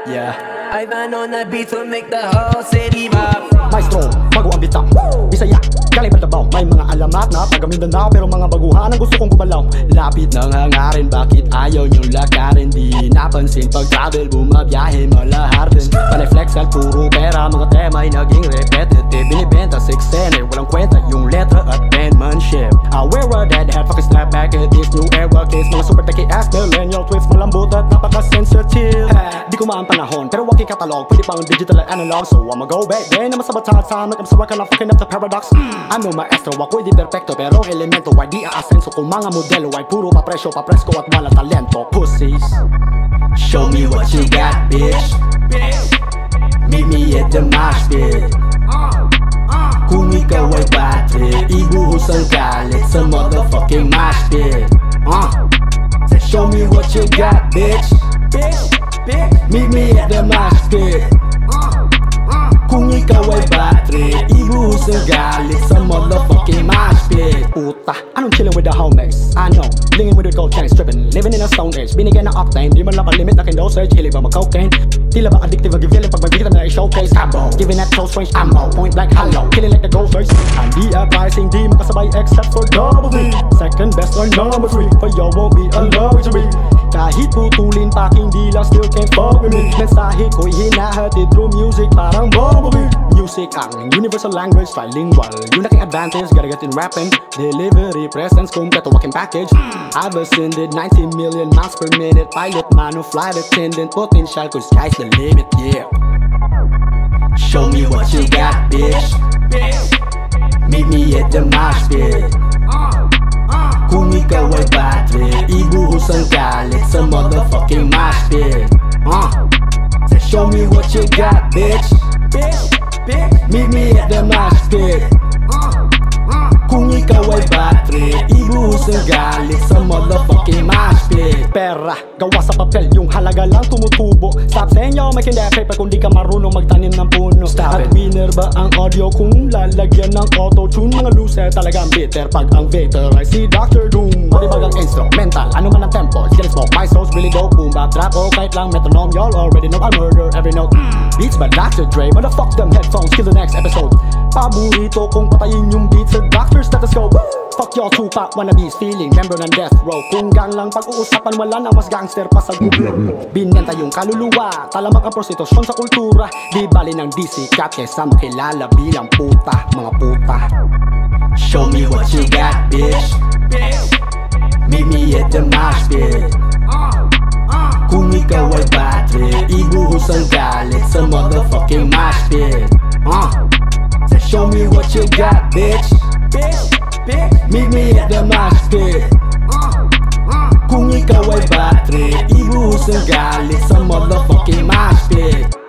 Yeah, Ivan on the beat to make the whole city vibe. Maestro, bago ang bitang Bisaya, galing Pandabaw. May mga alamat na taga Mindanao, pero mga baguhan ang gusto kong gumalaw. Lapit ng hangarin, bakit ayaw niyong lakarin? Di napansin pag travel, bumabiyahe, malahar din. Panay flex at puro pera, mga tema'y naging repetitive. Binibenta 610, walang kwenta yung letra at penmanship. I wear a dead hat, fucking snap back at this new era case. Mga super techie ass millennial twits, malambot at napaka-sensitive. Di ko maan panahon, pero wag katalog, pwede pang digital at analog. So I'ma go back, then naman sa batata, mag-absorb ka na fucking up the paradox. I'm no maestro, ako di perfecto, pero elemento ay di aasenso. Kung mga modelo ay puro papresyo, papresko at walang talento. Pussies, show me what you got, bitch. Meet me at the mosh pit. Kung ikaw ay bad trip, ibuhos ang galit sa motherfucking mosh pit. Show me what you got, bitch. Meet me at the mosh pit. Kung ikaw ay bad trip, ibuhos ang galit sa motherfucking mosh pit. Puta, anong chillin' with the homies? I know, lingin' with the gold chain, strippin', living in a stone age. Binigyan ng octane, di man lang limit na kindosage. Hilig ba mag-cocaine? Tila ba addictive, mag-feeling pag may na i-showcase. Cabo, giving that close range ammo, point blank hollow, killing like the ghost race. Hindi advising, di makasabay except for double D. Second best or number 3, for y'all won't be a luxury. Kahit putulin pa, hindi lang still can't fuck with me. Mensahe ko'y hinahatid through music, parang bumblebee. Music ang universal language, trilingual. Yung laking advantage, gotta get in rapping. Delivery, presence, kompleto walking package. I've ascended 90 million miles per minute. Pilot, man, no flight attendant. Potential, cause sky's the limit, yeah. Show me what you got, bitch. Meet me at the mosh pit. Kung ikaw ay bad trip, ibuhos ang galit sa motherfucking mosh pit. Show me what you got, bitch. Meet me at the mosh pit. Kung ikaw ay bad trip, ibuhos ang galit sa motherfucking mosh pit. Pera, gawa sa papel, yung halaga lang tumutubo. Stop saying yo, making that paper kung di ka marunong magtanim ng puno. At winner ba ang audio kung lalagyan ng auto-tune? Mga loser talagang bitter pag ang Vader ay si Dr. Doom. Maribag ang instrumental, ano man ang tempo, get it smoke, my soul's really dope. Boom bap trap, o kahit lang metronome, y'all already know I murder every note. Beats by Dr. Dre, motherfuck them headphones, kill the next episode. Paborito kong patayin yung beats sa Dr. Stethoscope. Fuck y'all Tupac wannabes, feeling member ng death row. Kung gang lang pag-uusapan, wala na mas gangster pa sa gobyerno. Binenta yung kaluluwa, talamak ang prostitusyon sa kultura. Di bali ng disikat kesa makilala bilang puta, mga puta. Show me what you got, bitch. Meet me at the mosh pit. Kung ikaw ay bad trip, ibuhos ang galit sa motherfucking mosh pit. Show me what you got, bitch. Meet me at the mosh pit. Kung ikaw ay bad trip, ibuhos ang galit sa motherfucking mosh pit.